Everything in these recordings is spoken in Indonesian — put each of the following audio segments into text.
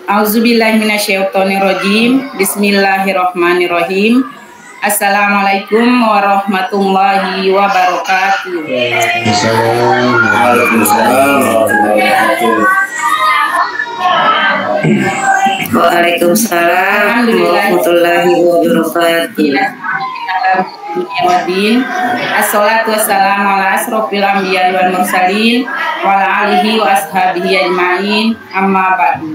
Auzubillahi minasyaitonirrajim. Bismillahirrahmanirrahim. Assalamualaikum warahmatullahi wabarakatuh. Waalaikumsalam warahmatullahi wabarakatuh. Assalatu wassalamu ala asrofil anbiya wal mursalin wa ala alihi wa ashabihi ajmain, amma ba'du.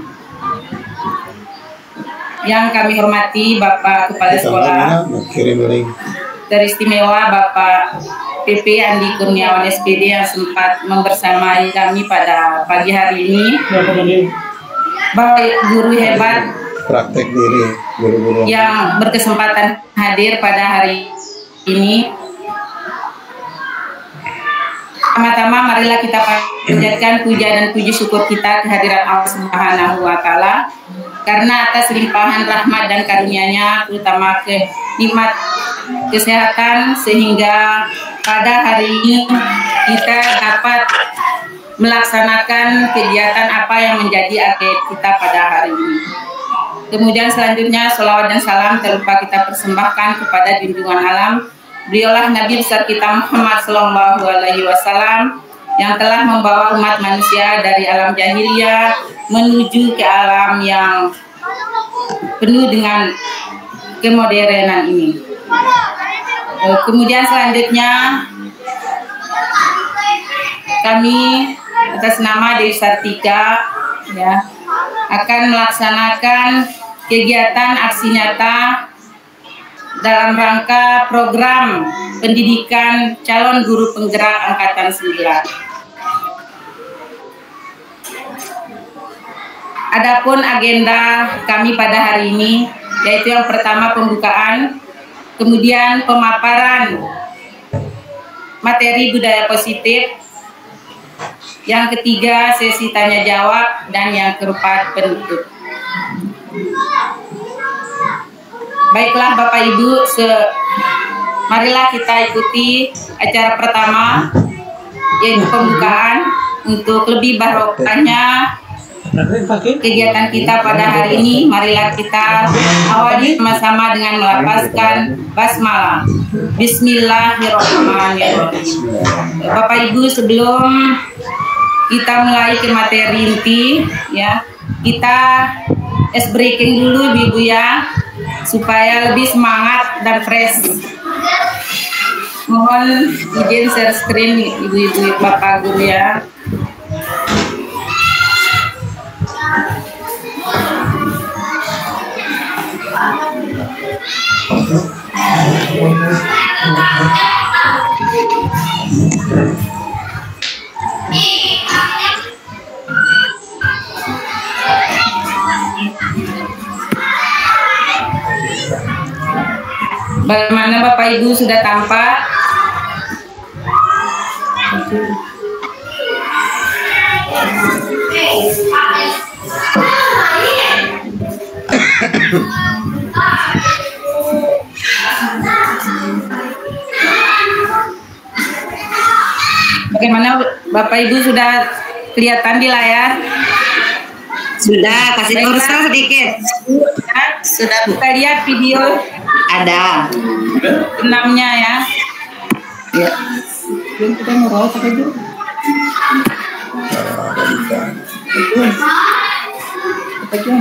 Yang kami hormati Bapak Kepala Sekolah teristimewa Bapak PP Andi Kurniawan SPD yang sempat membersamai kami pada pagi hari ini. Bapak guru hebat praktek diri guru-guru yang berkesempatan hadir pada hari ini. Pertama-tama marilah kita panjatkan puja dan puji syukur kita kehadiran Allah Subhanahu wa Ta'ala, karena atas limpahan rahmat dan karunia-Nya, terutama nikmat kesehatan, sehingga pada hari ini kita dapat melaksanakan kegiatan apa yang menjadi agenda kita pada hari ini. Kemudian selanjutnya sholawat dan salam terlupa kita persembahkan kepada junjungan alam, beliaulah Nabi besar kita Muhammad Sallallahu Alaihi Wasallam yang telah membawa umat manusia dari alam jahiliyah menuju ke alam yang penuh dengan kemodernan ini. Kemudian selanjutnya kami atas nama Dewi Sartika ya akan melaksanakan kegiatan aksi nyata dalam rangka program pendidikan calon guru penggerak angkatan 9. Adapun agenda kami pada hari ini yaitu yang pertama pembukaan, kemudian pemaparan materi budaya positif, yang ketiga sesi tanya jawab, dan yang keempat penutup. Baiklah Bapak Ibu, marilah kita ikuti acara pertama yaitu pembukaan. Untuk lebih barokahnya kegiatan kita pada hari ini, marilah kita awali sama-sama dengan melafazkan basmalah. Bismillahirrahmanirrahim. Bapak Ibu, sebelum kita mulai ke materi inti ya, kita ice breaking dulu Ibu ya, supaya lebih semangat dan fresh. Mohon izin share screen Ibu-ibu Bapak Guru ya. Bagaimana Bapak Ibu, sudah tampak? Bagaimana Bapak Ibu, sudah kelihatan di layar? Sudah, kasih kursor sedikit. Sudah kita lihat video Ada. 6-nya ya. Ya. Belum kita merawat apa itu? Apa itu?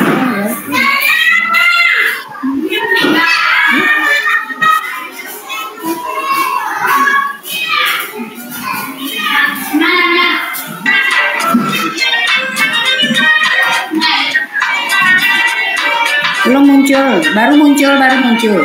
Belum muncul, baru muncul.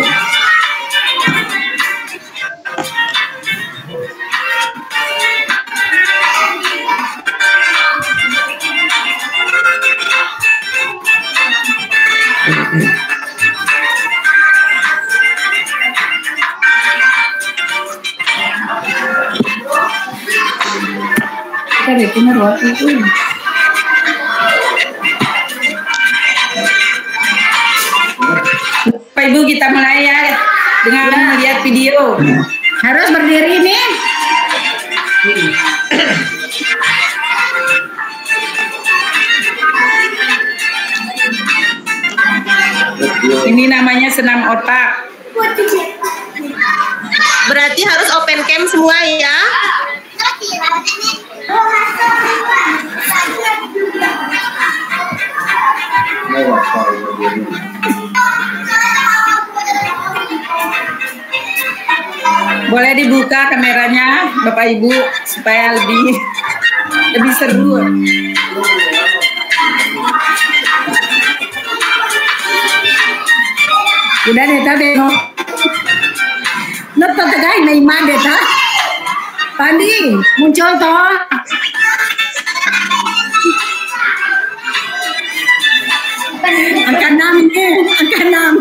Kita bikin roti itu. Bapak Ibu, kita mulai ya dengan melihat video. Harus berdiri nih. namanya senam otak. Berarti harus open cam semua ya. Boleh dibuka kameranya Bapak Ibu supaya lebih seru. Udah deh tadi no. Nonton tegay na iman deh ta. Pandi muncul toh. Angka 6 ini, angka 6.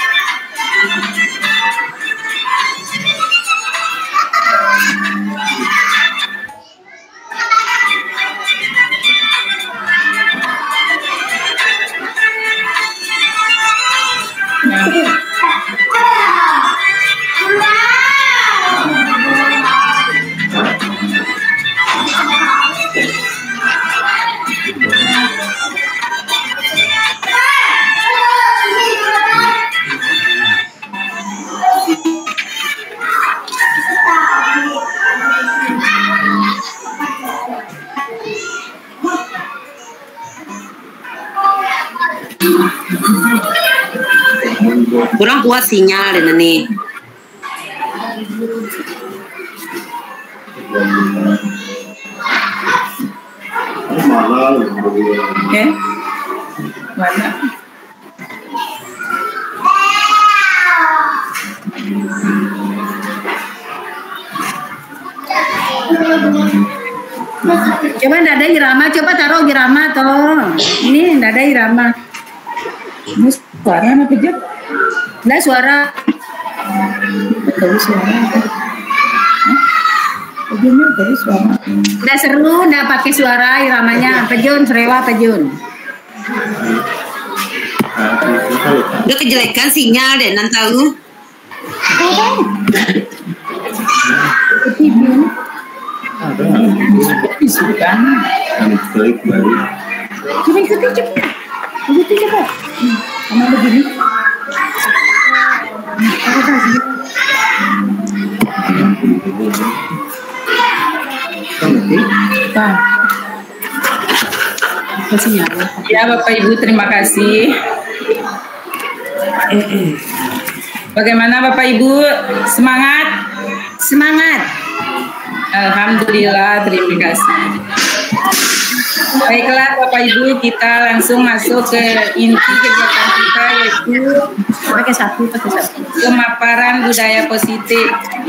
Kurang kuat sinyal deh nih. Oke. Mana? Coba nggak ada irama, coba taruh irama toh. Ini nggak ada irama. Ini suara apa aja? Nggak suara. Tadi suara. Tadi suara. Nggak seru, nggak pakai suara iramanya. Pejun, serewa pejun. Udah kejelekan sinyal deh nanti tahu. Bisa kan? Klik baru. Coba ikuti cepat. Ikuti cepat. Sama begini. Ya Bapak Ibu, terima kasih. Bagaimana Bapak Ibu? Semangat? Semangat. Alhamdulillah, terima kasih. Baiklah Bapak Ibu, kita langsung masuk ke inti kegiatan kita, yaitu Pakai satu. pemaparan budaya positif.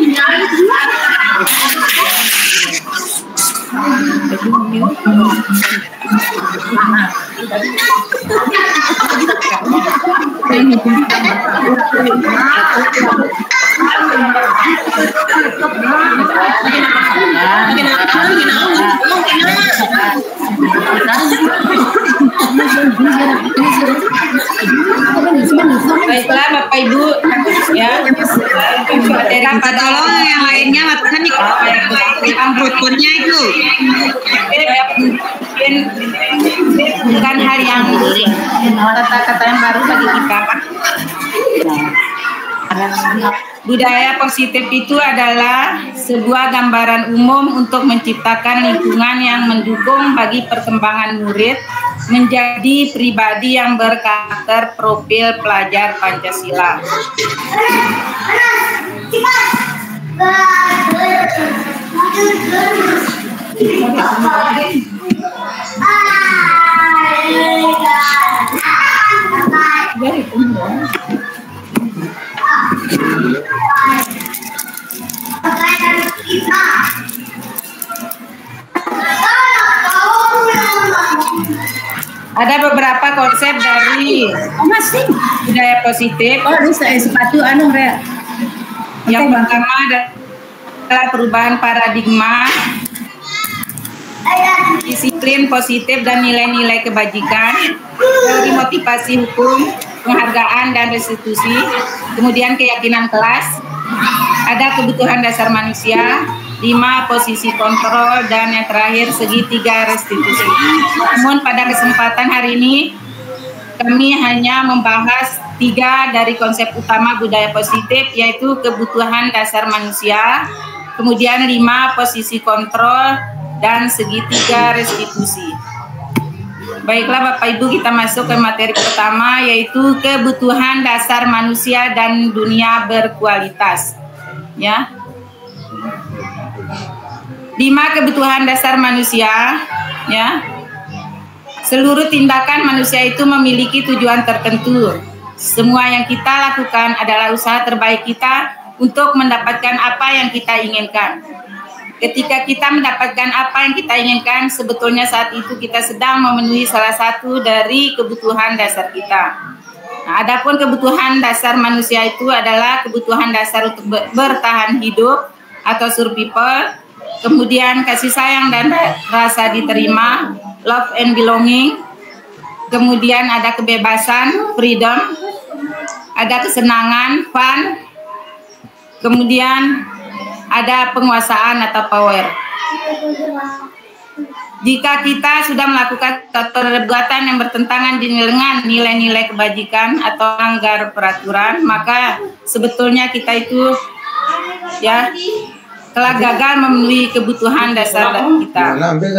Baiklah Bapak Ibu, ya. Minta tolong yang lainnya matikan di ambrotnya itu. Bukan hal yang kata-kata yang baru bagi kita. Budaya positif itu adalah sebuah gambaran umum untuk menciptakan lingkungan yang mendukung bagi perkembangan murid menjadi pribadi yang berkarakter profil pelajar Pancasila. Ada beberapa konsep dari budaya positif. Oh, ini sepatu anu Rea. Yang pertama adalah perubahan paradigma, disiplin positif dan nilai-nilai kebajikan, teori motivasi hukum, penghargaan dan restitusi, kemudian keyakinan kelas, ada kebutuhan dasar manusia, 5 posisi kontrol, dan yang terakhir segitiga restitusi. Namun pada kesempatan hari ini kami hanya membahas 3 dari konsep utama budaya positif, yaitu kebutuhan dasar manusia, kemudian 5 posisi kontrol, dan segitiga restitusi. Baiklah Bapak Ibu, kita masuk ke materi pertama, yaitu kebutuhan dasar manusia dan dunia berkualitas. Ya. 5 kebutuhan dasar manusia, ya. Seluruh tindakan manusia itu memiliki tujuan tertentu. Semua yang kita lakukan adalah usaha terbaik kita untuk mendapatkan apa yang kita inginkan. Ketika kita mendapatkan apa yang kita inginkan, sebetulnya saat itu kita sedang memenuhi salah satu dari kebutuhan dasar kita. Nah, adapun kebutuhan dasar manusia itu adalah kebutuhan dasar untuk bertahan hidup atau survival, kemudian kasih sayang dan rasa diterima, love and belonging, kemudian ada kebebasan, freedom, ada kesenangan, fun, kemudian ada penguasaan atau power. Jika kita sudah melakukan perbuatan yang bertentangan dengan nilai-nilai kebajikan atau melanggar peraturan, maka sebetulnya kita itu ya telah gagal memenuhi kebutuhan dasar kita.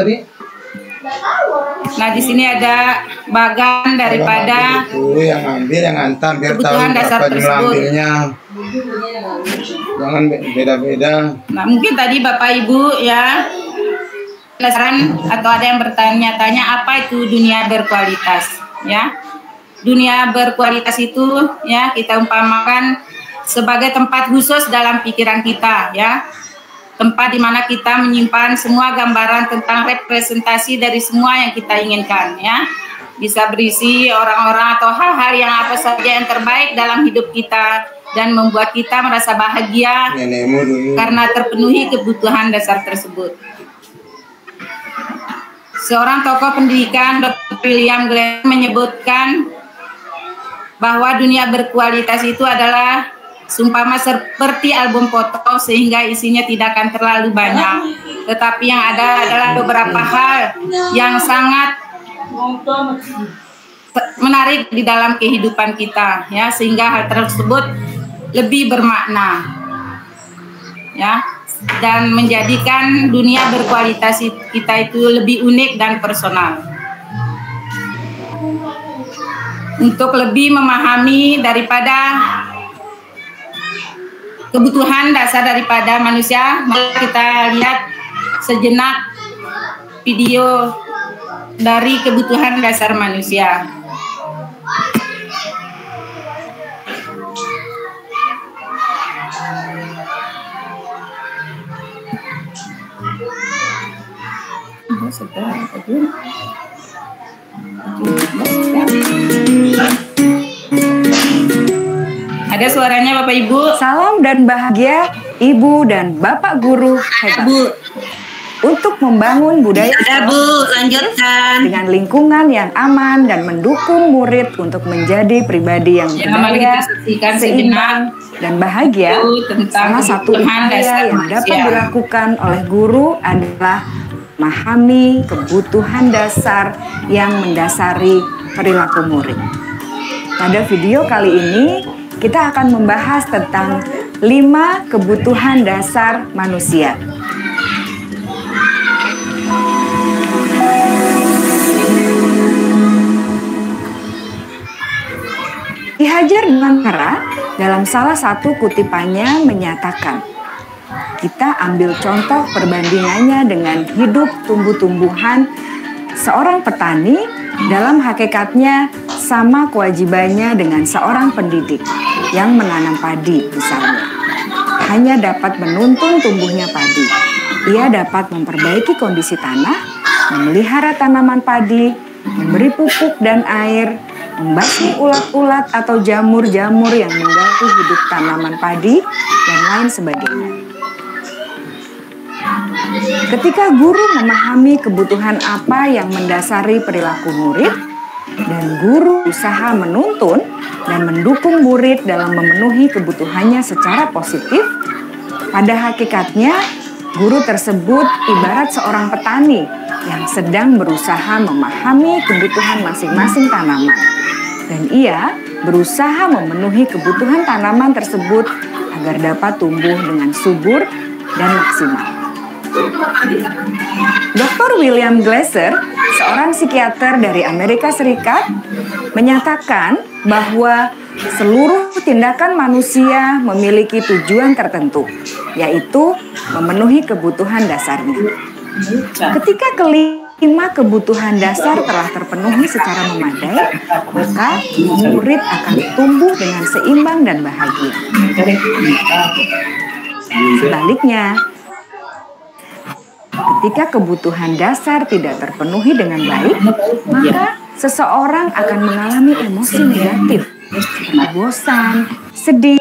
Nah, di sini ada bagan daripada yang ambil, yang antar biar kebutuhan tahu dasar apa jumlah tersebut. ambilnya. Jangan beda-beda. Nah, mungkin tadi Bapak Ibu ya penasaran atau ada yang bertanya-tanya apa itu dunia berkualitas, ya. Dunia berkualitas itu ya kita umpamakan sebagai tempat khusus dalam pikiran kita, ya. Tempat di mana kita menyimpan semua gambaran tentang representasi dari semua yang kita inginkan, ya. Bisa berisi orang-orang atau hal-hal yang apa saja yang terbaik dalam hidup kita dan membuat kita merasa bahagia karena terpenuhi kebutuhan dasar tersebut. Seorang tokoh pendidikan, Dr. William Glenn, menyebutkan bahwa dunia berkualitas itu adalah seumpama seperti album foto, sehingga isinya tidak akan terlalu banyak, tetapi yang ada adalah beberapa hal yang sangat menarik di dalam kehidupan kita, ya, sehingga hal tersebut lebih bermakna, ya, dan menjadikan dunia berkualitas kita itu lebih unik dan personal. Untuk lebih memahami daripada kebutuhan dasar daripada manusia, mari kita lihat sejenak video dari kebutuhan dasar manusia. Ada suaranya Bapak Ibu? Salam dan bahagia Ibu dan Bapak Guru hebat. Bu. Untuk membangun budaya Ada Bu, lanjutkan. dengan lingkungan yang aman dan mendukung murid untuk menjadi pribadi yang Ya, mari berdaya, kita saksikan seimbang, dan bahagia. tentang Salah satu kebutuhan upaya dasar yang dapat manusia. dilakukan oleh guru adalah memahami kebutuhan dasar yang mendasari perilaku murid. Pada video kali ini, kita akan membahas tentang 5 kebutuhan dasar manusia. Ki Hajar Dewantara dalam salah satu kutipannya menyatakan, kita ambil contoh perbandingannya dengan hidup tumbuh-tumbuhan. Seorang petani dalam hakikatnya sama kewajibannya dengan seorang pendidik yang menanam padi misalnya. Hanya dapat menuntun tumbuhnya padi. Ia dapat memperbaiki kondisi tanah, memelihara tanaman padi, memberi pupuk dan air, membasmi ulat-ulat atau jamur-jamur yang mengganggu hidup tanaman padi, dan lain sebagainya. Ketika guru memahami kebutuhan apa yang mendasari perilaku murid, dan guru usaha menuntun dan mendukung murid dalam memenuhi kebutuhannya secara positif, pada hakikatnya guru tersebut ibarat seorang petani yang sedang berusaha memahami kebutuhan masing-masing tanaman. dan ia berusaha memenuhi kebutuhan tanaman tersebut agar dapat tumbuh dengan subur dan maksimal. Dr. William Glasser, seorang psikiater dari Amerika Serikat, menyatakan bahwa seluruh tindakan manusia memiliki tujuan tertentu, yaitu memenuhi kebutuhan dasarnya. Ketika kelima kebutuhan dasar telah terpenuhi secara memadai, maka murid akan tumbuh dengan seimbang dan bahagia. Sebaliknya, ketika kebutuhan dasar tidak terpenuhi dengan baik, maka seseorang akan mengalami emosi negatif, seperti bosan, sedih,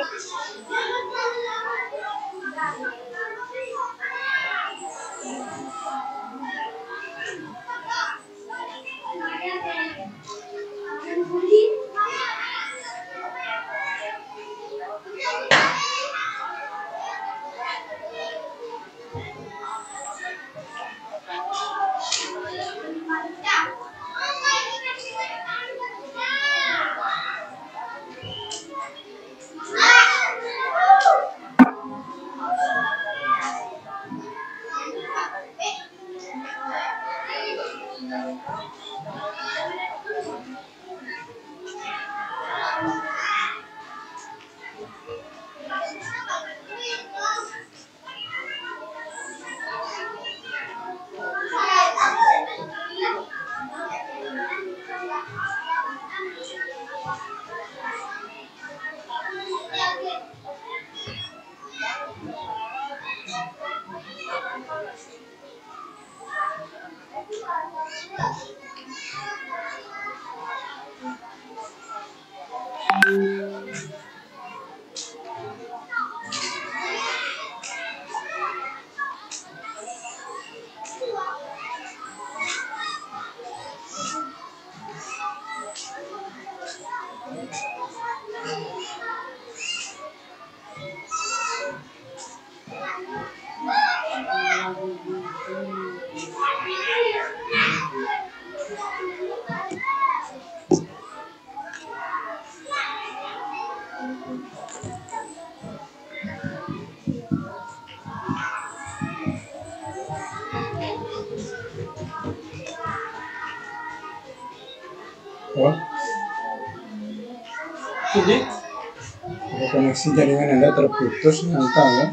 koneksi jaringan Anda terputus, nyata ya.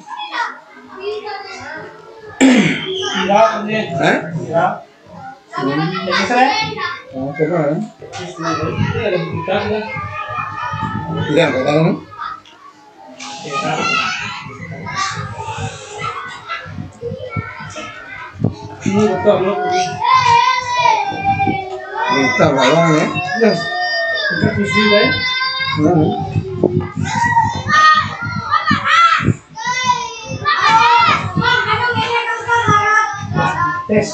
Coba ya. Tidak, kata kamu. Ini betul belum? Kita balong ya. Kita pusing kan? Tes.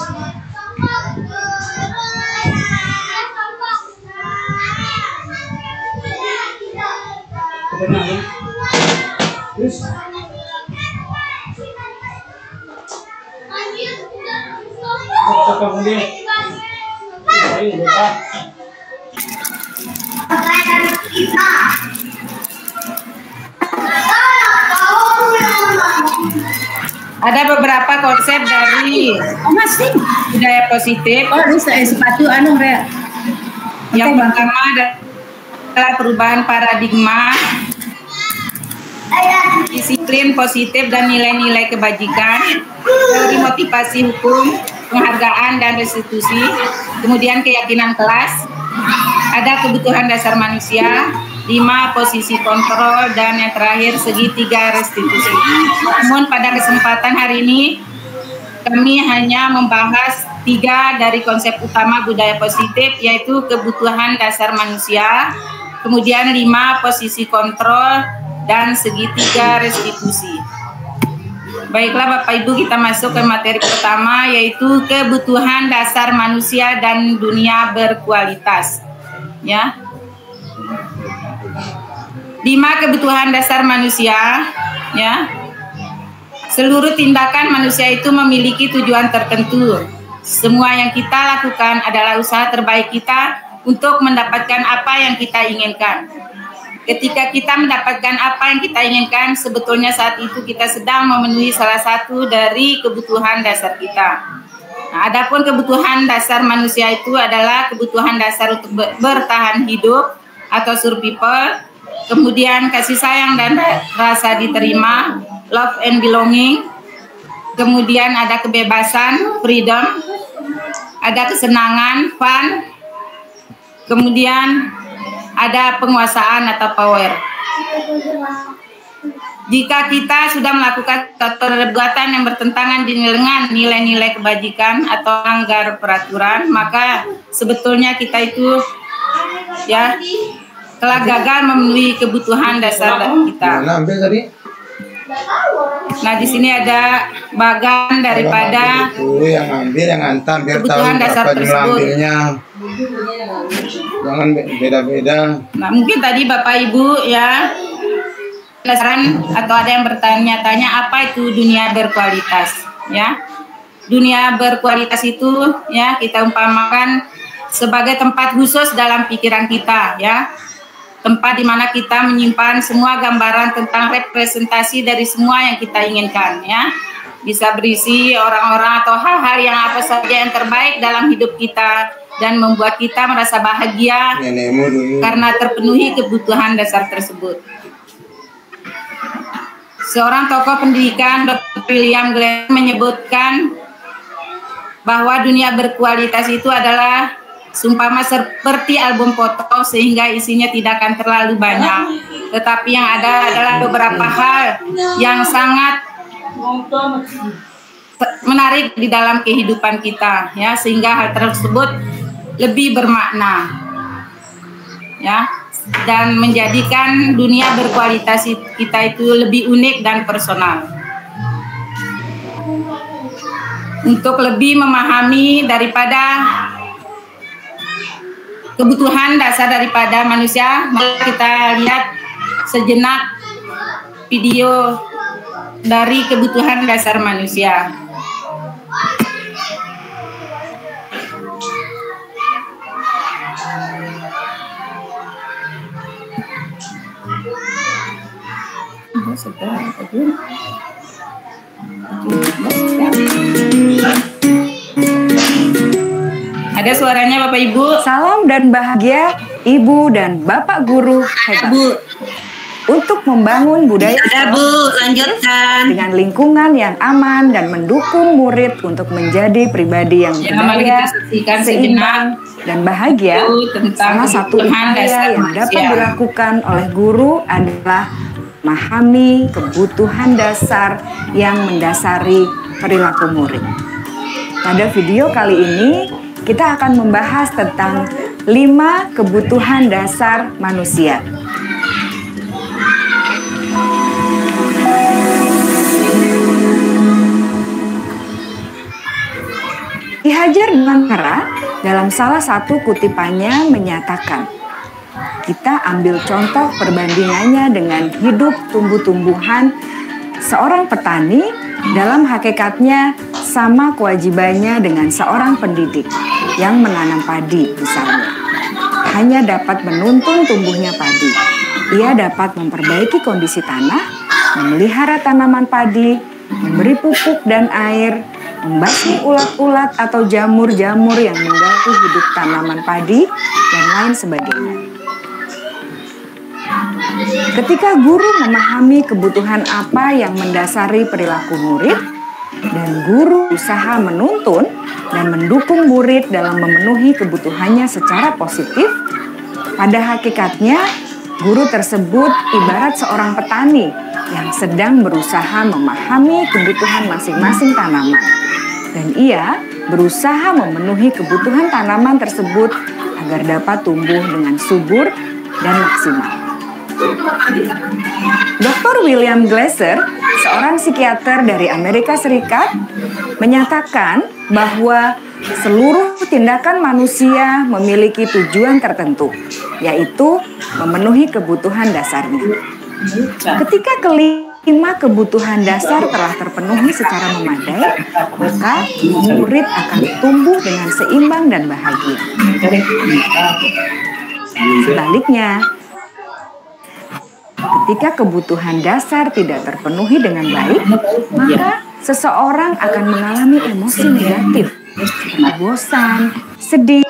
Kebenaran. Terus. Apa kemudian? Ayo lupa. Ada beberapa konsep dari masih budaya positif. sepatu Rea. Yang pertama adalah perubahan paradigma, disiplin positif dan nilai-nilai kebajikan, teori motivasi hukum, penghargaan dan restitusi, kemudian keyakinan kelas, ada kebutuhan dasar manusia, 5 posisi kontrol, dan yang terakhir segitiga restitusi. Namun pada kesempatan hari ini kami hanya membahas 3 dari konsep utama budaya positif, yaitu kebutuhan dasar manusia, kemudian 5 posisi kontrol, dan segitiga restitusi. Baiklah Bapak Ibu, kita masuk ke materi pertama, yaitu kebutuhan dasar manusia dan dunia berkualitas. Ya. 5 kebutuhan dasar manusia, ya. Seluruh tindakan manusia itu memiliki tujuan tertentu. Semua yang kita lakukan adalah usaha terbaik kita untuk mendapatkan apa yang kita inginkan. Ketika kita mendapatkan apa yang kita inginkan, sebetulnya saat itu kita sedang memenuhi salah satu dari kebutuhan dasar kita. Nah, adapun kebutuhan dasar manusia itu adalah kebutuhan dasar untuk bertahan hidup atau survival, kemudian kasih sayang dan rasa diterima, love and belonging, kemudian ada kebebasan, freedom, ada kesenangan, fun, kemudian ada penguasaan atau power. Jika kita sudah melakukan perbuatan yang bertentangan dengan nilai-nilai kebajikan atau melanggar peraturan, maka sebetulnya kita itu ya telah gagal memenuhi kebutuhan dasar kita. Ambil tadi. Nah, di sini ada bagan daripada yang ambil, yang antar biar tahu kebutuhan dasar berapa jumlah tersebut. ambilnya. Jangan beda-beda. Nah, mungkin tadi Bapak Ibu ya penasaran atau ada yang bertanya-tanya apa itu dunia berkualitas ya. Dunia berkualitas itu ya kita umpamakan sebagai tempat khusus dalam pikiran kita ya. Tempat di mana kita menyimpan semua gambaran tentang representasi dari semua yang kita inginkan ya. Bisa berisi orang-orang atau hal-hal yang apa saja yang terbaik dalam hidup kita dan membuat kita merasa bahagia karena terpenuhi kebutuhan dasar tersebut. Seorang tokoh pendidikan, Dr. William Glasser menyebutkan bahwa dunia berkualitas itu adalah seumpama seperti album foto sehingga isinya tidak akan terlalu banyak, tetapi yang ada adalah beberapa hal yang sangat menarik di dalam kehidupan kita ya, sehingga hal tersebut lebih bermakna ya dan menjadikan dunia berkualitas kita itu lebih unik dan personal. Untuk lebih memahami daripada kebutuhan dasar daripada manusia, mari kita lihat sejenak video dari kebutuhan dasar manusia. Ada suaranya Bapak Ibu. Salam dan bahagia Ibu dan Bapak guru hebat. Bu. Untuk membangun budaya Ada Bu, lanjutkan. dengan lingkungan yang aman dan mendukung murid untuk menjadi pribadi yang mari berdaya, kita saksikan seimbang, dan bahagia. tentang Salah satu kebutuhan upaya dasar yang dapat manusia. dilakukan oleh guru adalah memahami kebutuhan dasar yang mendasari perilaku murid. Pada video kali ini, kita akan membahas tentang 5 kebutuhan dasar manusia. Ki Hajar Dewantara dalam salah satu kutipannya menyatakan, kita ambil contoh perbandingannya dengan hidup tumbuh-tumbuhan. Seorang petani dalam hakikatnya sama kewajibannya dengan seorang pendidik yang menanam padi misalnya. Hanya dapat menuntun tumbuhnya padi. Ia dapat memperbaiki kondisi tanah, memelihara tanaman padi, memberi pupuk dan air, membasmi ulat-ulat atau jamur-jamur yang mengganggu hidup tanaman padi, dan lain sebagainya. Ketika guru memahami kebutuhan apa yang mendasari perilaku murid, dan guru usaha menuntun dan mendukung murid dalam memenuhi kebutuhannya secara positif, pada hakikatnya guru tersebut ibarat seorang petani yang sedang berusaha memahami kebutuhan masing-masing tanaman. Dan ia berusaha memenuhi kebutuhan tanaman tersebut agar dapat tumbuh dengan subur dan maksimal. Dr. William Glasser, seorang psikiater dari Amerika Serikat, menyatakan bahwa seluruh tindakan manusia memiliki tujuan tertentu, yaitu memenuhi kebutuhan dasarnya. Ketika kelima 5 kebutuhan dasar telah terpenuhi secara memadai, maka murid akan tumbuh dengan seimbang dan bahagia. Sebaliknya, ketika kebutuhan dasar tidak terpenuhi dengan baik, maka seseorang akan mengalami emosi negatif, seperti bosan, sedih,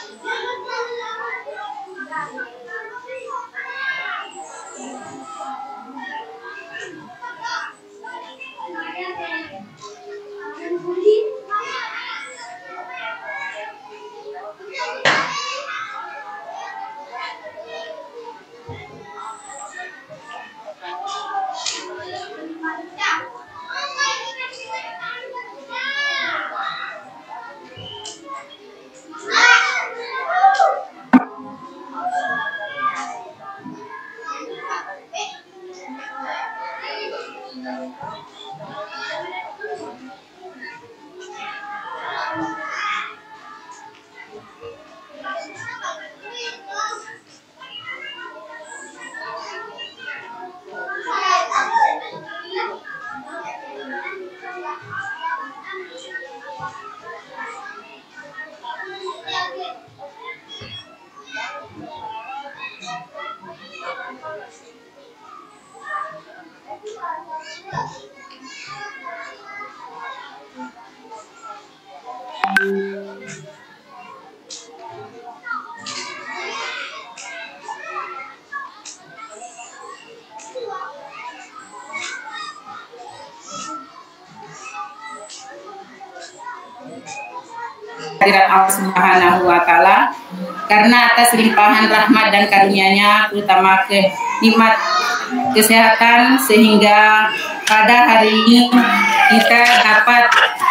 hadirat Allah Subhanahu wa Ta'ala, karena atas limpahan rahmat dan karunia-Nya, terutama nikmat kesehatan, sehingga pada hari ini kita dapat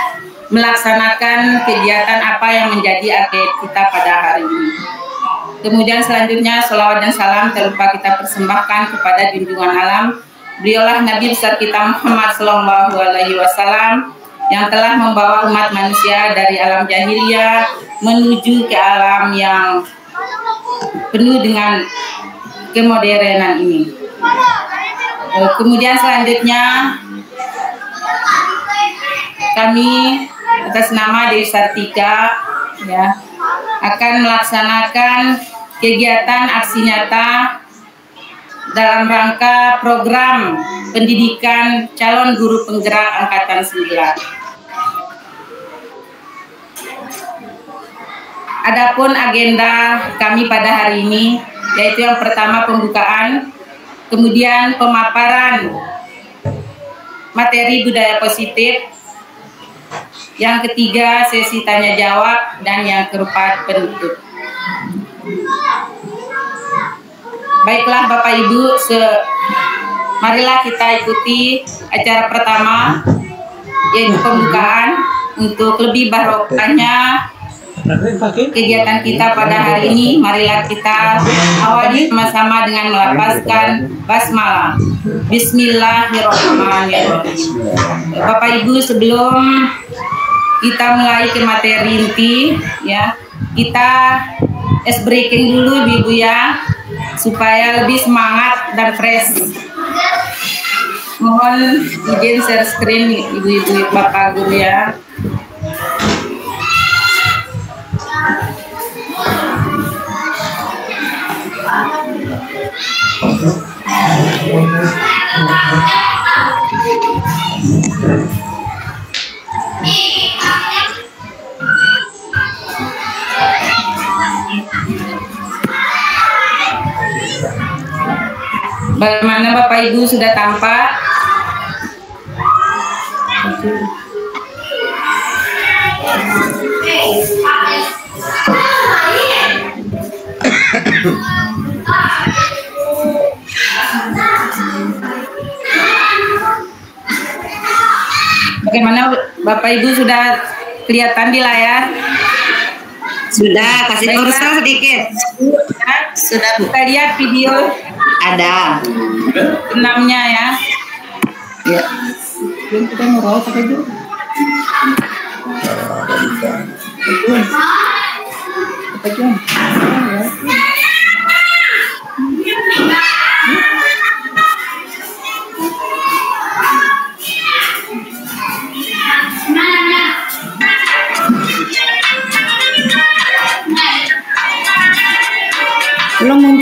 melaksanakan kegiatan apa yang menjadi agenda kita pada hari ini. Kemudian selanjutnya sholawat dan salam terlupa kita persembahkan kepada junjungan alam, beliaulah Nabi besar kita Muhammad Sallallahu Alaihi Wasallam, yang telah membawa umat manusia dari alam jahiliyah menuju ke alam yang penuh dengan kemodernan ini. Kemudian selanjutnya kami atas nama Dewi Sartika akan melaksanakan kegiatan aksi nyata dalam rangka program pendidikan calon guru penggerak Angkatan 9. Adapun agenda kami pada hari ini yaitu yang pertama pembukaan, kemudian pemaparan materi budaya positif, yang ketiga sesi tanya jawab, dan yang keempat penutup. Baiklah Bapak Ibu, marilah kita ikuti acara pertama yaitu pembukaan. Untuk lebih barokahnya kegiatan kita pada hari ini, marilah kita awali sama-sama dengan melafazkan basmalah. Bismillahirrahmanirrahim. Bapak Ibu, sebelum kita mulai ke materi inti, kita ice breaking dulu Ibu ya, supaya lebih semangat dan fresh. Mohon izin share screen Ibu-ibu Bapak Guru ya. Bagaimana Bapak Ibu, sudah tampak? Bagaimana Bapak Ibu, sudah kelihatan di layar? Sudah, kasih kursor sedikit. Sudah kita lihat video? Ada. 6-nya ya. Ya. Kita merawat apa itu? Apa itu?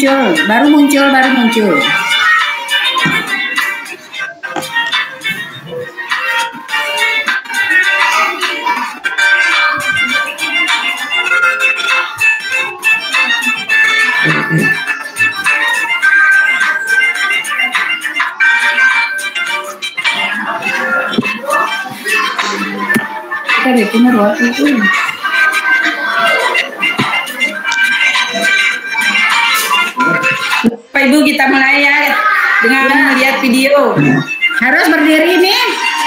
baru muncul. Kita bikin roti itu. Bapak Ibu, kita mulai ya dengan melihat video. Harus berdiri nih.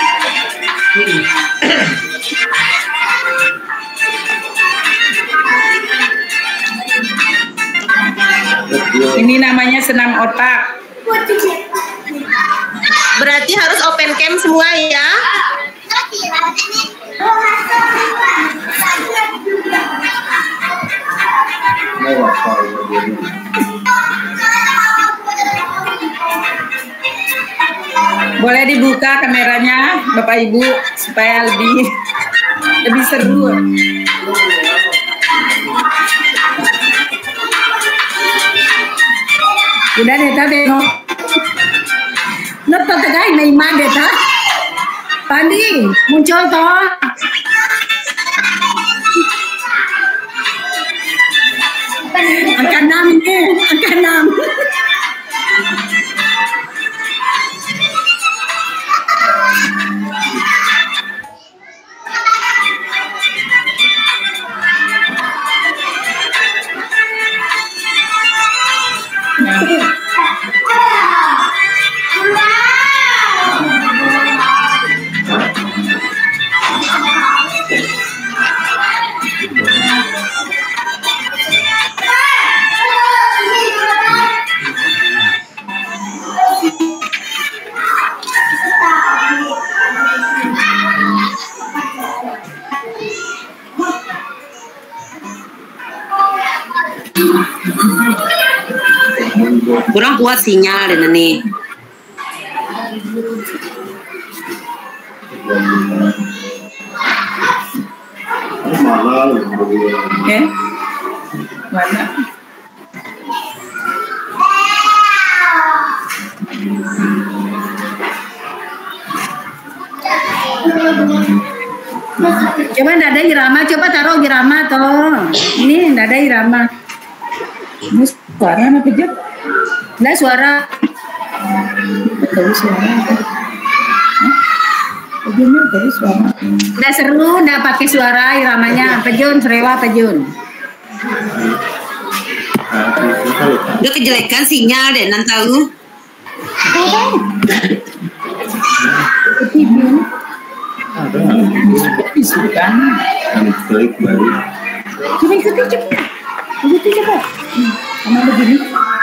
Ini namanya senam otak. Berarti harus open cam semua ya. Boleh dibuka kameranya, Bapak Ibu, supaya lebih seru. Udah deh tadi. Nonton tegak ini iman deh ta. Pandi muncul toh. Angka 6 ini, angka 6. Kurang kuat sinyal deh nih. Oke. Mana? Coba nggak ada irama, coba taruh irama toh. Ini nggak ada irama. Ini suara apa aja? Nggak suara. Tahu suara. Tadi suara. Nggak seru, nggak pakai suara iramanya. Pejun, serewa pejun. Udah kejelekan sinyal deh nanti lu. Bisukan. Coba ikuti cepat. Ikuti cepat. Sama begini.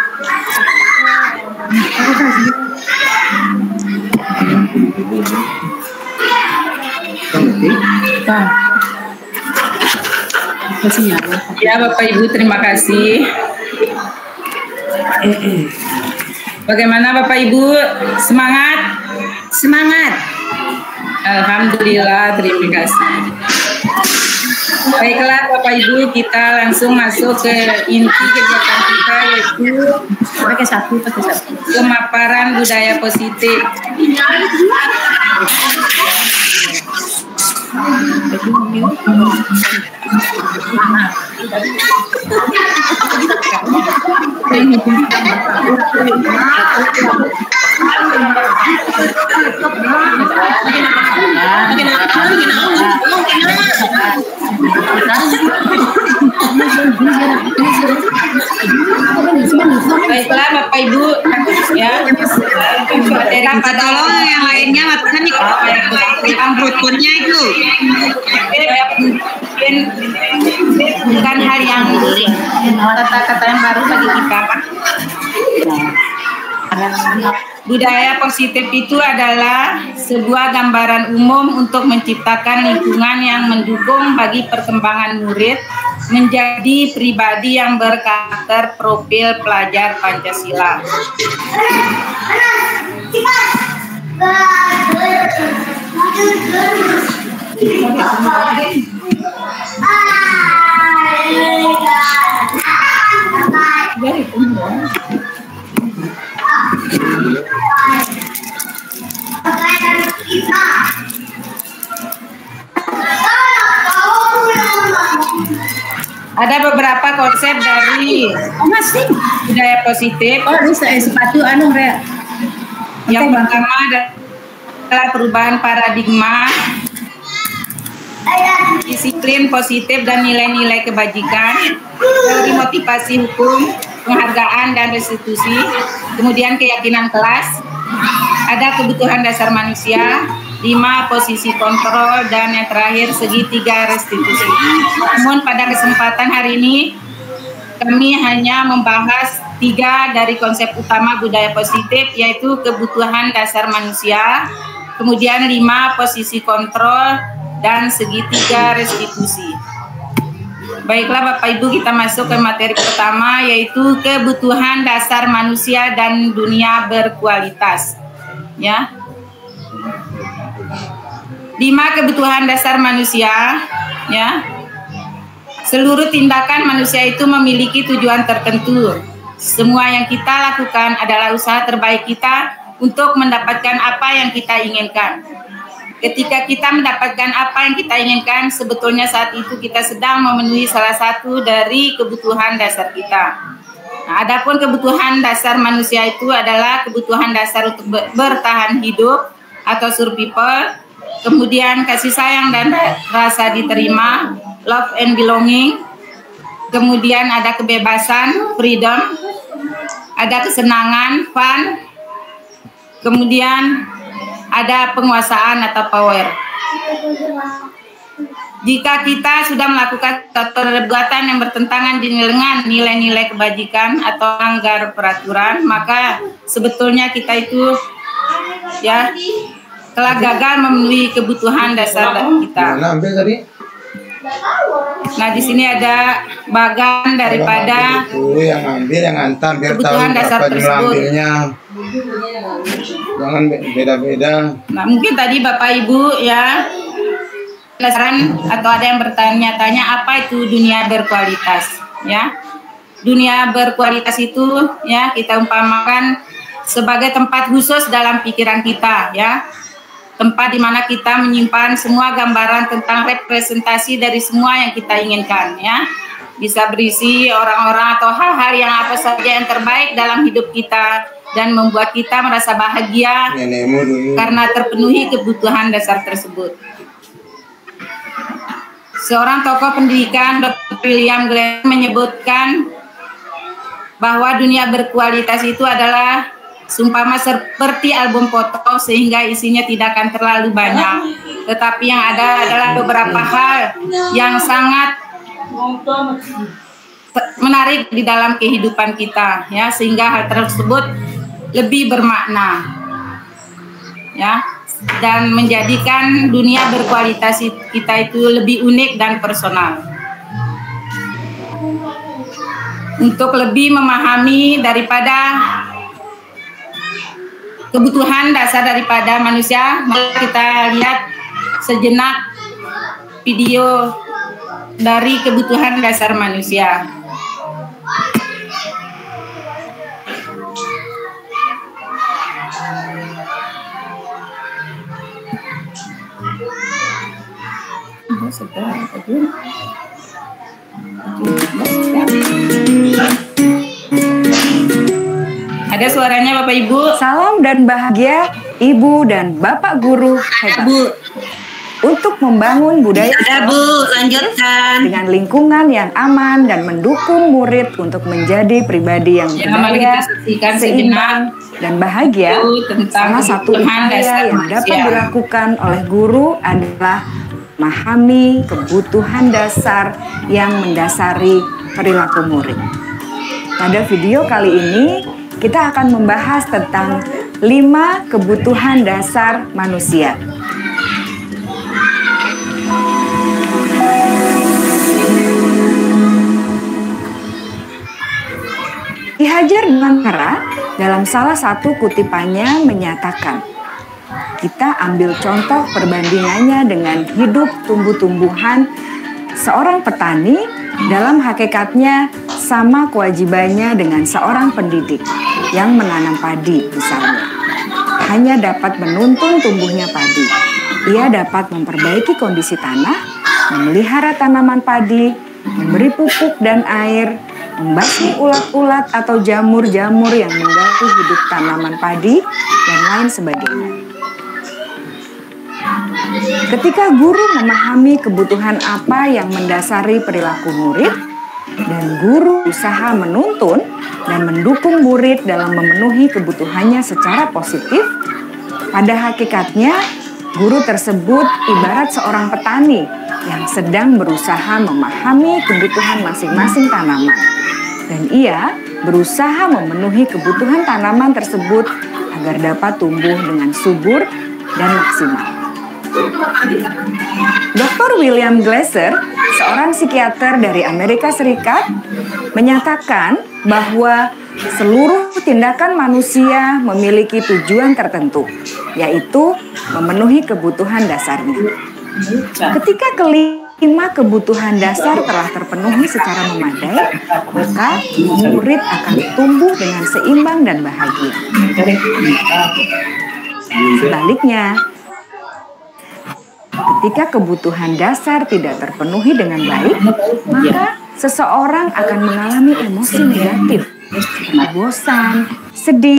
Ya Bapak Ibu, terima kasih. Bagaimana Bapak Ibu? Semangat? Semangat. Alhamdulillah, terima kasih. Baiklah Bapak Ibu, kita langsung masuk ke inti kegiatan kita, yaitu Pakai satu. pemaparan budaya positif. Baiklah Bapak Ibu, ya. Tanpa tolong yang lainnya matikan nih yang rukunnya itu. Bukan hal yang kata-kata yang baru bagi kita, Pak. Budaya positif itu adalah sebuah gambaran umum untuk menciptakan lingkungan yang mendukung bagi perkembangan murid menjadi pribadi yang berkarakter profil pelajar Pancasila. Ada beberapa konsep dari masih. budaya positif. Oh, ini sepatu anu Rea. Yang pertama adalah perubahan paradigma, disiplin positif dan nilai-nilai kebajikan, teori motivasi hukum, penghargaan dan restitusi, kemudian keyakinan kelas, ada kebutuhan dasar manusia, 5 posisi kontrol, dan yang terakhir segitiga restitusi. Namun pada kesempatan hari ini kami hanya membahas 3 dari konsep utama budaya positif, yaitu kebutuhan dasar manusia, kemudian 5 posisi kontrol, dan segitiga restitusi. Baiklah Bapak Ibu, kita masuk ke materi pertama, yaitu kebutuhan dasar manusia dan dunia berkualitas. Ya. 5 kebutuhan dasar manusia, ya. Seluruh tindakan manusia itu memiliki tujuan tertentu. Semua yang kita lakukan adalah usaha terbaik kita untuk mendapatkan apa yang kita inginkan. Ketika kita mendapatkan apa yang kita inginkan, sebetulnya saat itu kita sedang memenuhi salah satu dari kebutuhan dasar kita. Nah, adapun kebutuhan dasar manusia itu adalah kebutuhan dasar untuk bertahan hidup atau survival, kemudian kasih sayang dan rasa diterima, love and belonging, kemudian ada kebebasan, freedom, ada kesenangan, fun, kemudian ada penguasaan atau power. Jika kita sudah melakukan perbuatan yang bertentangan dengan nilai-nilai kebajikan atau melanggar peraturan, maka sebetulnya kita itu ya telah gagal memenuhi kebutuhan dasar kita. Ambil tadi. Nah, di sini ada bagan daripada yang ambil, yang antar biar tahu kebutuhan dasar berapa jumlah tersebut. ambilnya. Jangan beda-beda. Nah, mungkin tadi Bapak Ibu ya penasaran atau ada yang bertanya-tanya apa itu dunia berkualitas, ya. Dunia berkualitas itu ya kita umpamakan sebagai tempat khusus dalam pikiran kita, ya. Tempat di mana kita menyimpan semua gambaran tentang representasi dari semua yang kita inginkan, ya. Bisa berisi orang-orang atau hal-hal yang apa saja yang terbaik dalam hidup kita dan membuat kita merasa bahagia karena terpenuhi kebutuhan dasar tersebut. Seorang tokoh pendidikan, Dr. William Glenn, menyebutkan bahwa dunia berkualitas itu adalah seumpama seperti album foto, sehingga isinya tidak akan terlalu banyak, tetapi yang ada adalah beberapa hal yang sangat menarik di dalam kehidupan kita, ya, sehingga hal tersebut lebih bermakna, ya, dan menjadikan dunia berkualitas kita itu lebih unik dan personal. Untuk lebih memahami daripada kebutuhan dasar daripada manusia, maka kita lihat sejenak video dari kebutuhan dasar manusia. Ada suaranya Bapak Ibu. Salam dan bahagia Ibu dan Bapak guru hebat. Bu. Untuk membangun budaya Ada Bu, lanjutkan. dengan lingkungan yang aman dan mendukung murid untuk menjadi pribadi yang mari berdaya, kita saksikan seimbang, dan bahagia. tentang Salah satu kebutuhan upaya dasar yang dapat manusia. dilakukan oleh guru adalah memahami kebutuhan dasar yang mendasari perilaku murid. Pada video kali ini, kita akan membahas tentang 5 kebutuhan dasar manusia. Ki Hajar Dewantara dalam salah satu kutipannya menyatakan, kita ambil contoh perbandingannya dengan hidup tumbuh-tumbuhan. Seorang petani dalam hakikatnya sama kewajibannya dengan seorang pendidik yang menanam padi misalnya. Hanya dapat menuntun tumbuhnya padi. Ia dapat memperbaiki kondisi tanah, memelihara tanaman padi, memberi pupuk dan air, membasmi ulat-ulat atau jamur-jamur yang mengganggu hidup tanaman padi, dan lain sebagainya. Ketika guru memahami kebutuhan apa yang mendasari perilaku murid, dan guru usaha menuntun dan mendukung murid dalam memenuhi kebutuhannya secara positif, pada hakikatnya guru tersebut ibarat seorang petani yang sedang berusaha memahami kebutuhan masing-masing tanaman, dan ia berusaha memenuhi kebutuhan tanaman tersebut agar dapat tumbuh dengan subur dan maksimal. Dr. William Glasser, seorang psikiater dari Amerika Serikat, menyatakan bahwa seluruh tindakan manusia memiliki tujuan tertentu, yaitu memenuhi kebutuhan dasarnya. Ketika kelima kebutuhan dasar telah terpenuhi secara memadai, maka murid akan tumbuh dengan seimbang dan bahagia. Sebaliknya, ketika kebutuhan dasar tidak terpenuhi dengan baik, maka seseorang akan mengalami emosi negatif, bosan, sedih.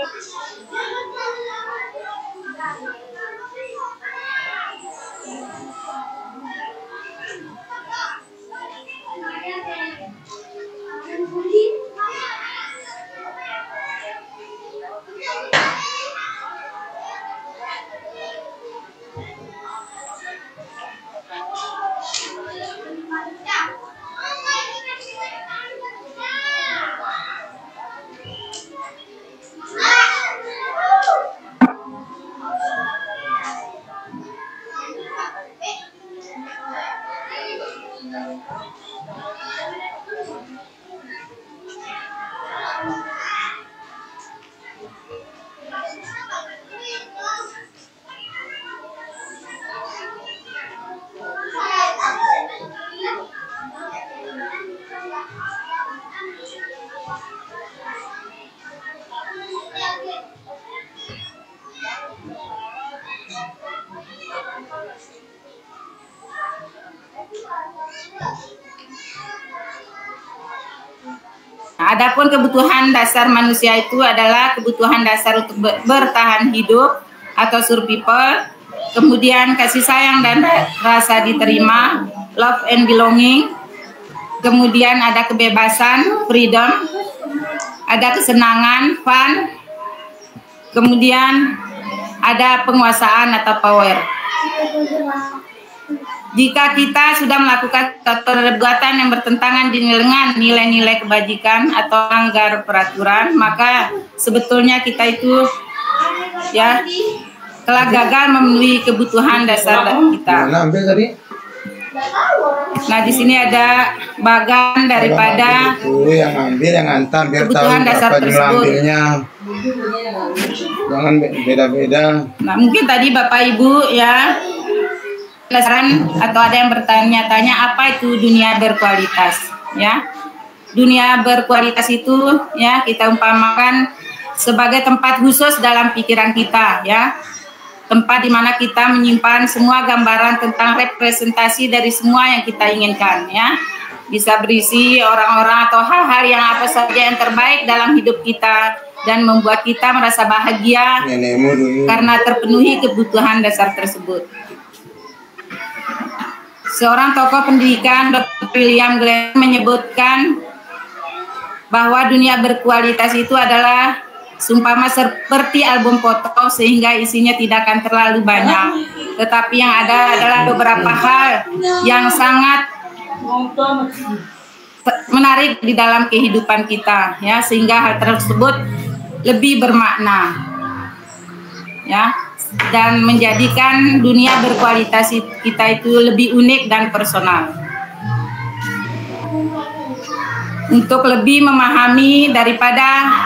Adapun kebutuhan dasar manusia itu adalah kebutuhan dasar untuk bertahan hidup atau survival, kemudian kasih sayang dan rasa diterima, love and belonging, kemudian ada kebebasan, freedom, ada kesenangan, fun, kemudian ada penguasaan atau power. Jika kita sudah melakukan perbuatan yang bertentangan dengan nilai-nilai kebajikan atau melanggar peraturan, maka sebetulnya kita itu ya telah gagal memenuhi kebutuhan dasar kita. Nah, di sini ada bagan daripada yang ambil, yang antar biar kebutuhan tahu dasar berapa jumlah tersebut. ambilnya. Jangan beda-beda. Nah, mungkin tadi Bapak Ibu ya penasaran atau ada yang bertanya-tanya apa itu dunia berkualitas ya. Dunia berkualitas itu ya kita umpamakan sebagai tempat khusus dalam pikiran kita ya. Tempat di mana kita menyimpan semua gambaran tentang representasi dari semua yang kita inginkan ya. Bisa berisi orang-orang atau hal-hal yang apa saja yang terbaik dalam hidup kita dan membuat kita merasa bahagia karena terpenuhi kebutuhan dasar tersebut. Seorang tokoh pendidikan, Dr. William Glasser, menyebutkan bahwa dunia berkualitas itu adalah seumpama seperti album foto sehingga isinya tidak akan terlalu banyak, tetapi yang ada adalah beberapa hal yang sangat menarik di dalam kehidupan kita ya, sehingga hal tersebut lebih bermakna ya, dan menjadikan dunia berkualitas kita itu lebih unik dan personal. Untuk lebih memahami daripada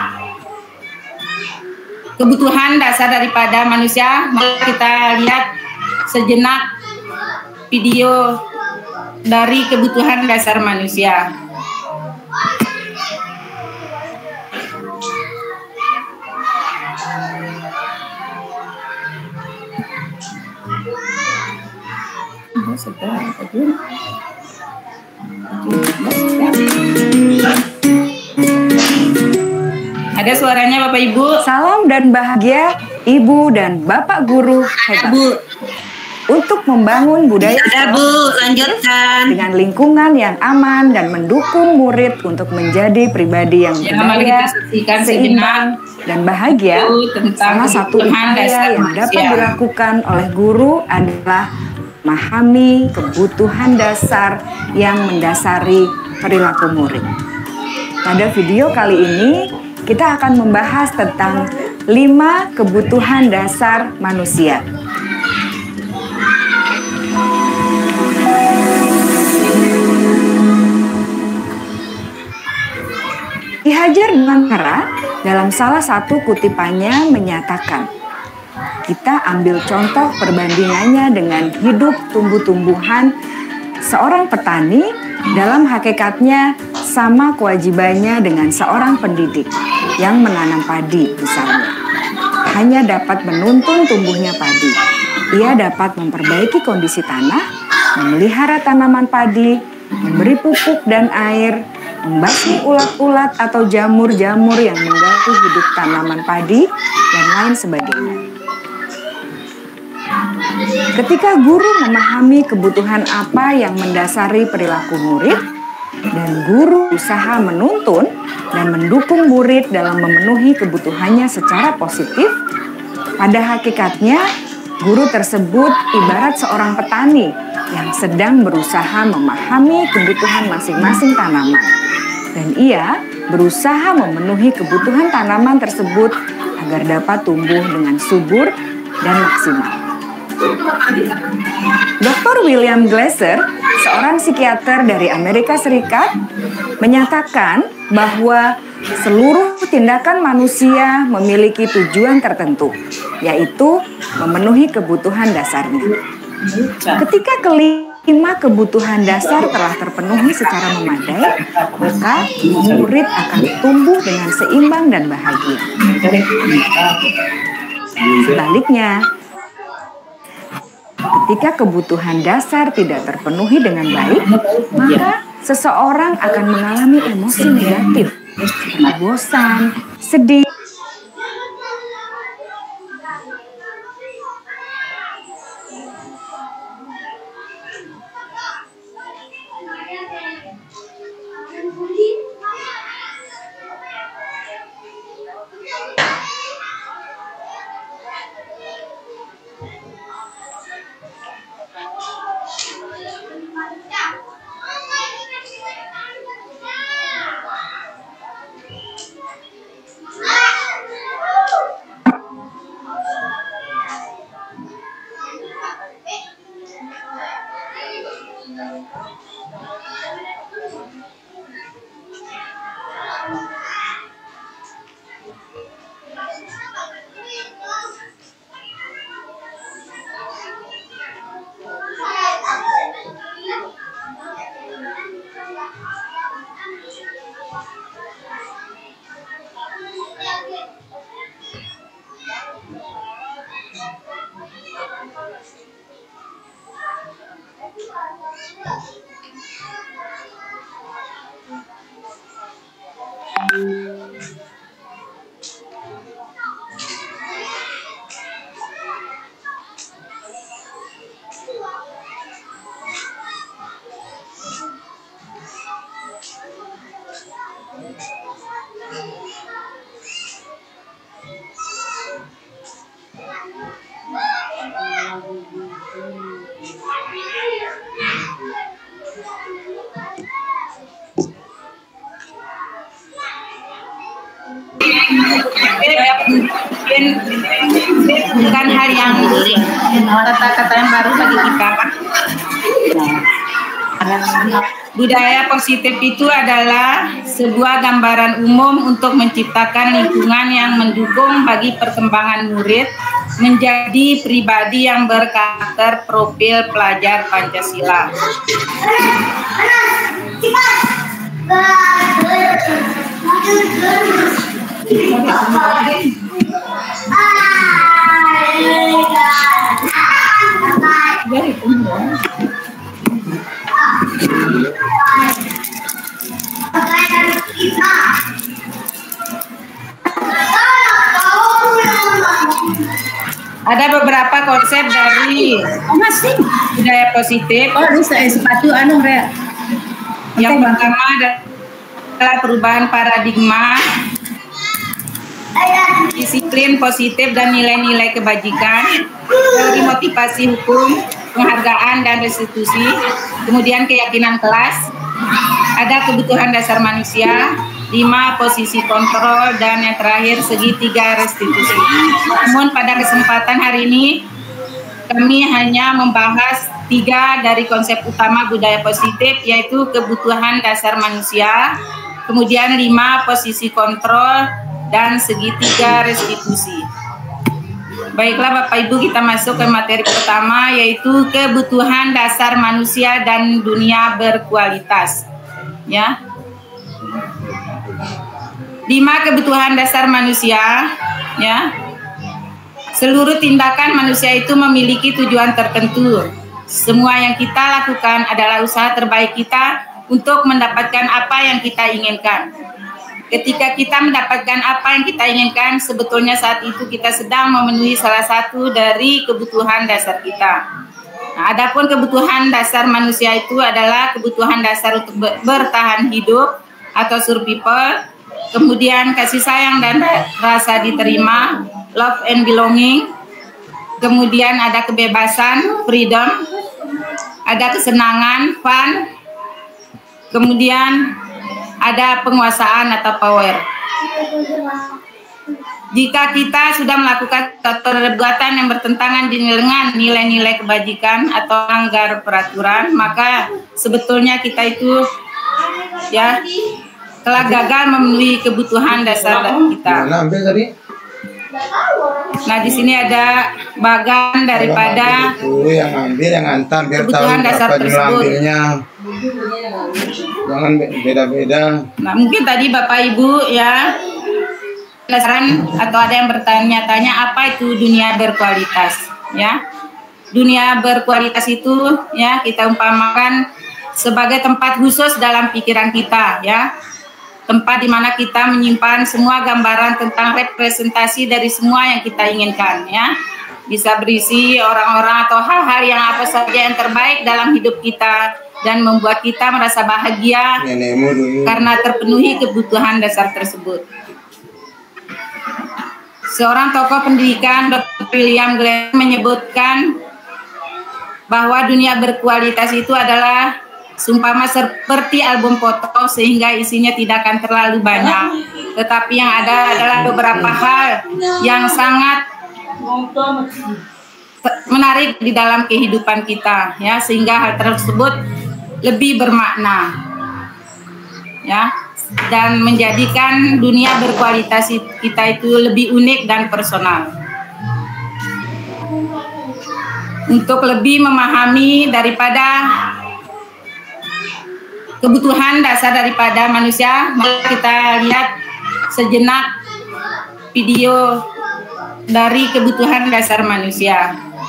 kebutuhan dasar daripada manusia, mari kita lihat sejenak video dari kebutuhan dasar manusia. Setelah Ada suaranya Bapak Ibu. Salam dan bahagia Ibu dan Bapak guru hebat. Bu. Untuk membangun budaya Ada Bu, lanjutkan. dengan lingkungan yang aman dan mendukung murid untuk menjadi pribadi yang Mari berdaya, kita saksikan seimbang, dan bahagia. tentang Salah satu kebutuhan upaya dasar yang dapat manusia. dilakukan oleh guru adalah memahami kebutuhan dasar yang mendasari perilaku murid. Pada video kali ini, kita akan membahas tentang 5 kebutuhan dasar manusia. Ki Hajar Dewantara dalam salah satu kutipannya menyatakan, kita ambil contoh perbandingannya dengan hidup tumbuh-tumbuhan. Seorang petani dalam hakikatnya sama kewajibannya dengan seorang pendidik yang menanam padi misalnya. Hanya dapat menuntun tumbuhnya padi. Ia dapat memperbaiki kondisi tanah, memelihara tanaman padi, memberi pupuk dan air, membasmi ulat-ulat atau jamur-jamur yang mengganggu hidup tanaman padi, dan lain sebagainya. Ketika guru memahami kebutuhan apa yang mendasari perilaku murid, dan guru usaha menuntun dan mendukung murid dalam memenuhi kebutuhannya secara positif, pada hakikatnya guru tersebut ibarat seorang petani yang sedang berusaha memahami kebutuhan masing-masing tanaman. Dan ia berusaha memenuhi kebutuhan tanaman tersebut agar dapat tumbuh dengan subur dan maksimal. Dr. William Glasser, seorang psikiater dari Amerika Serikat, menyatakan bahwa seluruh tindakan manusia memiliki tujuan tertentu, yaitu memenuhi kebutuhan dasarnya. Ketika kelima kebutuhan dasar telah terpenuhi secara memadai, maka murid akan tumbuh dengan seimbang dan bahagia. Sebaliknya, ketika kebutuhan dasar tidak terpenuhi dengan baik, maka seseorang akan mengalami emosi negatif, seperti bosan, sedih, bukan hal yang kata-kata yang baru bagi kita. Budaya positif itu adalah sebuah gambaran umum untuk menciptakan lingkungan yang mendukung bagi perkembangan murid menjadi pribadi yang berkarakter profil pelajar Pancasila. Ada beberapa konsep dari Masih. budaya positif. Oh, ini sepatu anu Rea. Yang pertama adalah perubahan paradigma, disiplin positif dan nilai-nilai kebajikan, teori motivasi hukum, penghargaan dan restitusi, kemudian keyakinan kelas, ada kebutuhan dasar manusia, 5 posisi kontrol, dan yang terakhir segitiga restitusi. Namun pada kesempatan hari ini kami hanya membahas 3 dari konsep utama budaya positif, yaitu kebutuhan dasar manusia, kemudian 5 posisi kontrol, dan segitiga restitusi. Baiklah Bapak Ibu, kita masuk ke materi pertama, yaitu kebutuhan dasar manusia dan dunia berkualitas. Ya. 5 kebutuhan dasar manusia, ya. Seluruh tindakan manusia itu memiliki tujuan tertentu. Semua yang kita lakukan adalah usaha terbaik kita untuk mendapatkan apa yang kita inginkan. Ketika kita mendapatkan apa yang kita inginkan, sebetulnya saat itu kita sedang memenuhi salah satu dari kebutuhan dasar kita. Nah, adapun kebutuhan dasar manusia itu adalah kebutuhan dasar untuk bertahan hidup atau survival, kemudian kasih sayang dan rasa diterima, love and belonging, kemudian ada kebebasan, freedom, ada kesenangan, fun, kemudian ada penguasaan atau power. Jika kita sudah melakukan perbuatan yang bertentangan dengan nilai-nilai kebajikan atau melanggar peraturan, maka sebetulnya kita itu ya telah gagal memenuhi kebutuhan dasar kita. Mana ambil tadi? Nah, di sini ada bagan daripada Itu yang ambil, yang antar biar tahu kebutuhan dasar apa jumlah tersebut. ambilnya. Jangan beda-beda. Nah, mungkin tadi Bapak Ibu ya penasaran atau ada yang bertanya-tanya apa itu dunia berkualitas, ya. Dunia berkualitas itu ya kita umpamakan sebagai tempat khusus dalam pikiran kita, ya. Tempat di mana kita menyimpan semua gambaran tentang representasi dari semua yang kita inginkan, ya. Bisa berisi orang-orang atau hal-hal yang apa saja yang terbaik dalam hidup kita dan membuat kita merasa bahagia Nenekmu dulu. karena terpenuhi kebutuhan dasar tersebut. Seorang tokoh pendidikan, Dr. William Glenn, menyebutkan bahwa dunia berkualitas itu adalah seumpama seperti album foto sehingga isinya tidak akan terlalu banyak, tetapi yang ada adalah beberapa hal yang sangat menarik di dalam kehidupan kita, ya, sehingga hal tersebut lebih bermakna, ya, dan menjadikan dunia berkualitas kita itu lebih unik dan personal. Untuk lebih memahami daripada kebutuhan dasar daripada manusia, mari kita lihat sejenak video dari kebutuhan dasar manusia.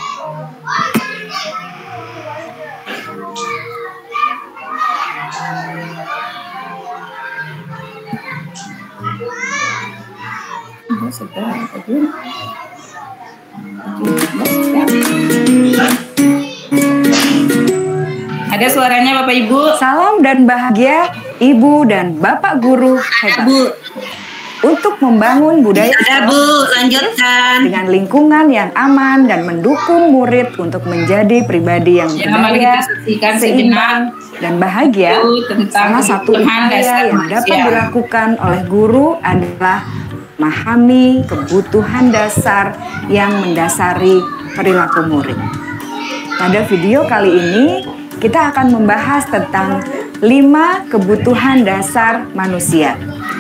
Ada suaranya Bapak Ibu? Salam dan bahagia Ibu dan Bapak Guru hebat. Bu, Untuk membangun budaya ada Bu, lanjutkan. dengan lingkungan yang aman dan mendukung murid untuk menjadi pribadi yang Ya, mari berdaya, kita saksikan seimbang, dan bahagia. itu tentang Salah satu kebutuhan upaya dasar yang dapat manusia. dilakukan oleh guru adalah memahami kebutuhan dasar yang mendasari perilaku murid. Pada video kali ini, kita akan membahas tentang 5 kebutuhan dasar manusia.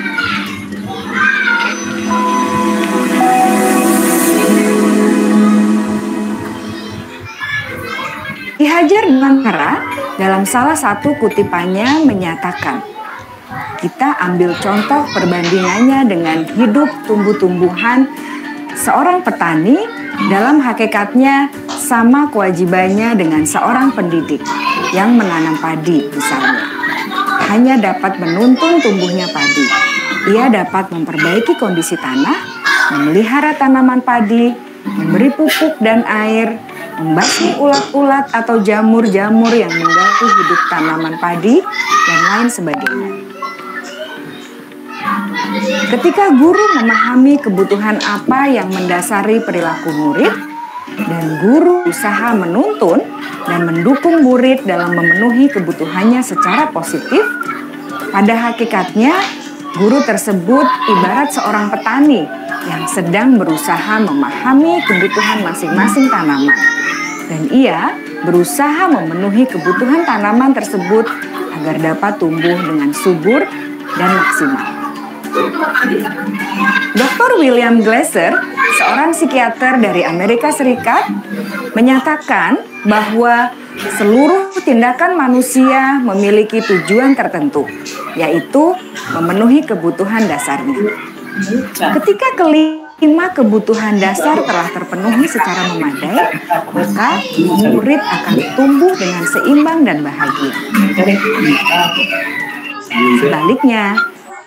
Ki Hajar Dewantara dalam salah satu kutipannya menyatakan, kita ambil contoh perbandingannya dengan hidup tumbuh-tumbuhan. Seorang petani dalam hakikatnya sama kewajibannya dengan seorang pendidik yang menanam padi misalnya. Hanya dapat menuntun tumbuhnya padi. Ia dapat memperbaiki kondisi tanah, memelihara tanaman padi, memberi pupuk dan air, membasmi ulat-ulat atau jamur-jamur yang mengganggu hidup tanaman padi, dan lain sebagainya. Ketika guru memahami kebutuhan apa yang mendasari perilaku murid, dan guru usaha menuntun dan mendukung murid dalam memenuhi kebutuhannya secara positif, pada hakikatnya guru tersebut ibarat seorang petani yang sedang berusaha memahami kebutuhan masing-masing tanaman, dan ia berusaha memenuhi kebutuhan tanaman tersebut agar dapat tumbuh dengan subur dan maksimal. Dr. William Glasser, seorang psikiater dari Amerika Serikat, menyatakan bahwa seluruh tindakan manusia memiliki tujuan tertentu, yaitu memenuhi kebutuhan dasarnya. Ketika kelima kebutuhan dasar telah terpenuhi secara memadai, maka murid akan tumbuh dengan seimbang dan bahagia. Sebaliknya,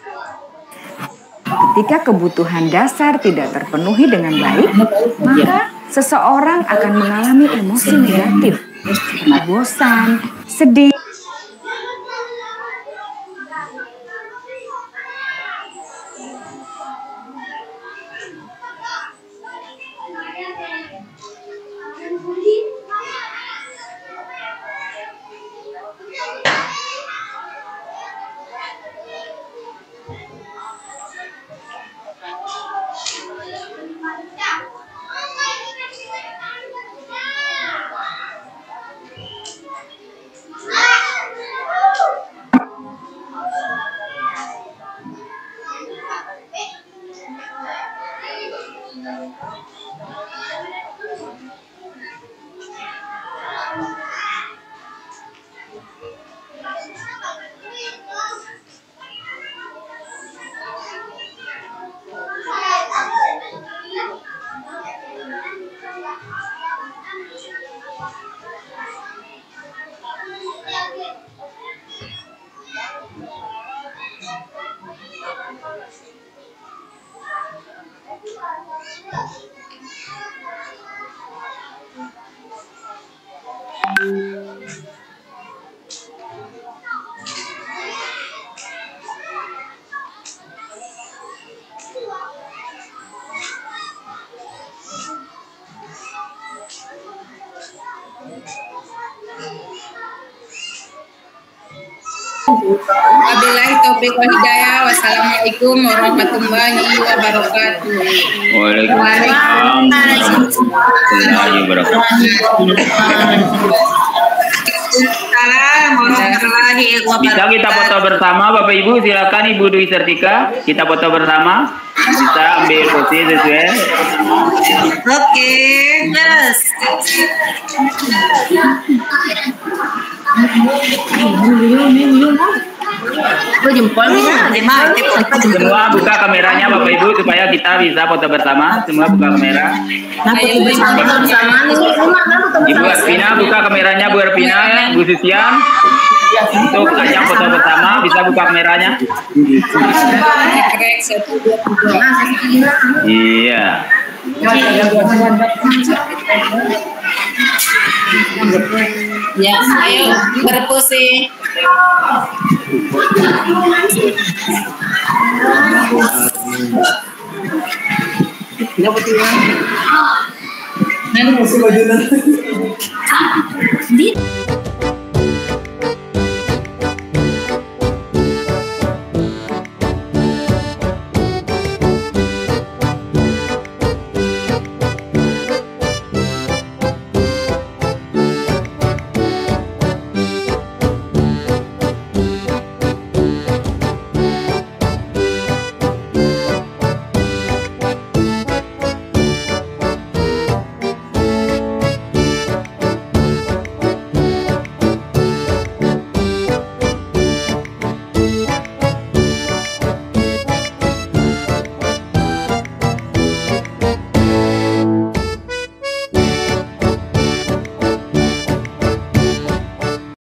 ketika kebutuhan dasar tidak terpenuhi dengan baik, maka seseorang akan mengalami emosi negatif, bosan, sedih. Wabillahi taufiq wal hidayah. Wassalamualaikum warahmatullahi wabarakatuh. Waalaikumsalam warahmatullahi wabarakatuh. Bisa kita foto bersama, Bapak Ibu? Silakan Ibu Dwi Sertika, kita foto bersama. Bisa ambil posisi sesuai. Oke, terus. Semua buka kameranya Bapak Ibu supaya kita bisa foto bersama. Semua buka kamera. Ibu Arpina buka kameranya, Bu Arpina, Bu Susian. Untuk ajang foto bersama bisa buka kameranya. Iya. Ya, ayo berpose.